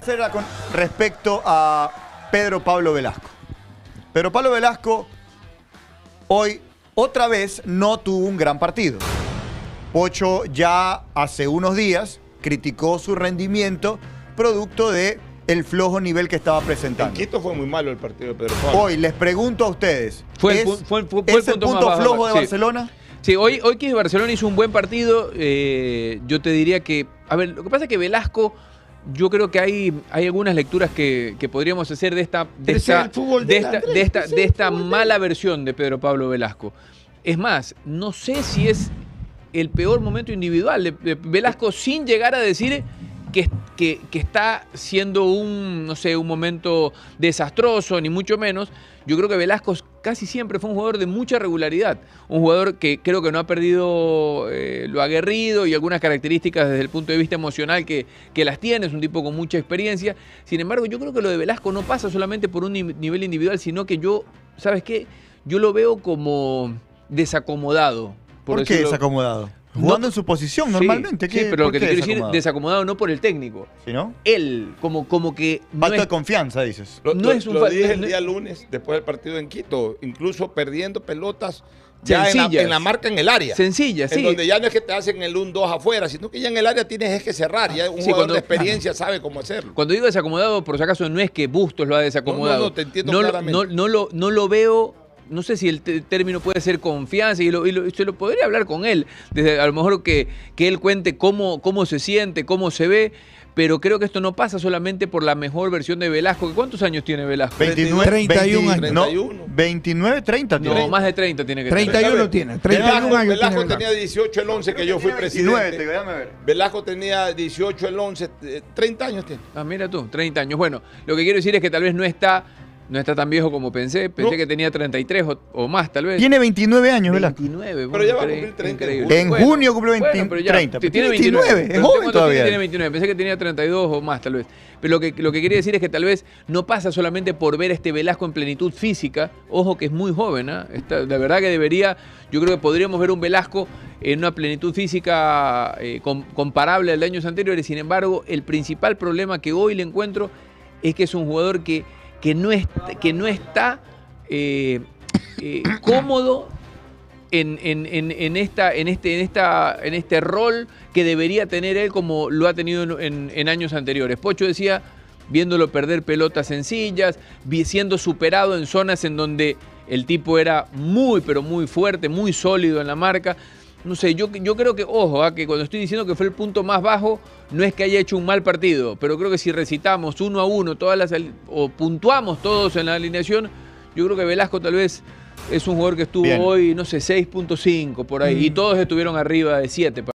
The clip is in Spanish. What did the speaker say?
Será con respecto a Pedro Pablo Velasco. Pedro Pablo Velasco hoy otra vez no tuvo un gran partido. Pocho ya hace unos días criticó su rendimiento producto de el flojo nivel que estaba presentando. En Quito fue muy malo el partido de Pedro Pablo. Hoy les pregunto a ustedes, Fue ¿es el punto más flojo bajo, de sí. Barcelona? Sí, hoy que Barcelona hizo un buen partido, yo te diría que... A ver, lo que pasa es que Velasco, yo creo que hay algunas lecturas que podríamos hacer de esta mala versión de Pedro Pablo Velasco. Es más, no sé si es el peor momento individual de Velasco sin llegar a decir que está siendo un momento desastroso, ni mucho menos. Yo creo que Velasco casi siempre fue un jugador de mucha regularidad, un jugador que creo que no ha perdido lo aguerrido y algunas características desde el punto de vista emocional que las tiene, es un tipo con mucha experiencia. Sin embargo, yo creo que lo de Velasco no pasa solamente por un nivel individual, sino que yo, ¿sabes qué? Yo lo veo como desacomodado. ¿Por qué desacomodado? Jugando en su posición normalmente. Sí, pero lo que te quiero decir, desacomodado no por el técnico. ¿Sí, no? Él, como que... Falta de confianza, dices. Lo dije el día lunes, después del partido en Quito, incluso perdiendo pelotas ya en la marca en el área. Sencillas, sí. En donde ya no es que te hacen el 1-2 afuera, sino que ya en el área tienes que cerrar. Ya un jugador de experiencia sabe cómo hacerlo. Cuando digo desacomodado, por si acaso, no es que Bustos lo ha desacomodado. No, te entiendo claramente. No lo veo... No sé si el término puede ser confianza y se lo podría hablar con él. Desde a lo mejor que él cuente cómo se siente, cómo se ve. Pero creo que esto no pasa solamente por la mejor versión de Velasco. ¿Cuántos años tiene Velasco? 29, 31 años. No, 29, 30 tiene. No, más de 30 tiene que tener. 31 tiene. 31 años Velasco tiene. tenía 18 el 11 que yo fui 29, presidente. déjame ver. Velasco tenía 18 el 11, 30 años tiene. Ah, mira tú, 30 años. Bueno, lo que quiero decir es que tal vez no está tan viejo como pensé. Pensé que tenía 33 o más, tal vez. Tiene 29 años, Velasco. 29, pero ya va a cumplir 30. Increíble. En junio cumple 30. Tiene 29, es joven todavía. Tiene 29, pensé que tenía 32 o más, tal vez. Pero lo que quería decir es que tal vez no pasa solamente por ver este Velasco en plenitud física. Ojo que es muy joven, ¿eh? La verdad que yo creo que podríamos ver un Velasco en una plenitud física comparable al de años anteriores. Sin embargo, el principal problema que hoy le encuentro es que es un jugador que no está cómodo en este rol que debería tener él como lo ha tenido en años anteriores. Pocho decía, viéndolo perder pelotas sencillas, siendo superado en zonas en donde el tipo era muy, pero muy fuerte, muy sólido en la marca. No sé, yo creo que, ojo, que cuando estoy diciendo que fue el punto más bajo, no es que haya hecho un mal partido, pero creo que si recitamos 1 a 1 o puntuamos todos en la alineación, yo creo que Velasco tal vez es un jugador que estuvo hoy, no sé, 6.5 por ahí, y todos estuvieron arriba de 7.